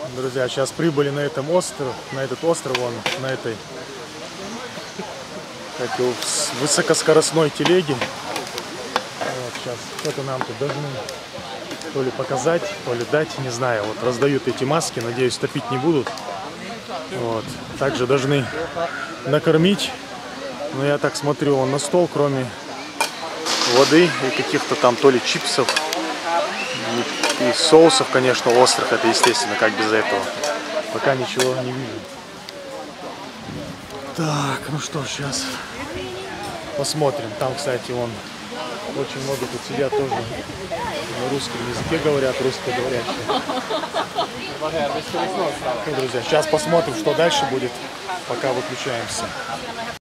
Друзья, сейчас прибыли на этот остров, вон, на этой высокоскоростной телеге. Вот сейчас что-то нам тут должны то ли показать, то ли дать, не знаю. Вот раздают эти маски, надеюсь, топить не будут. Вот. Также должны накормить. Но я так смотрю, он на стол, кроме воды и каких-то там то ли чипсов и соусов, конечно, острых. Это естественно, как без этого. Пока ничего не вижу. Так, ну что, сейчас посмотрим. Там, кстати, вон очень много тут сидят тоже на русском языке говорят, русскоговорящие. Ну, друзья, сейчас посмотрим, что дальше будет, пока выключаемся.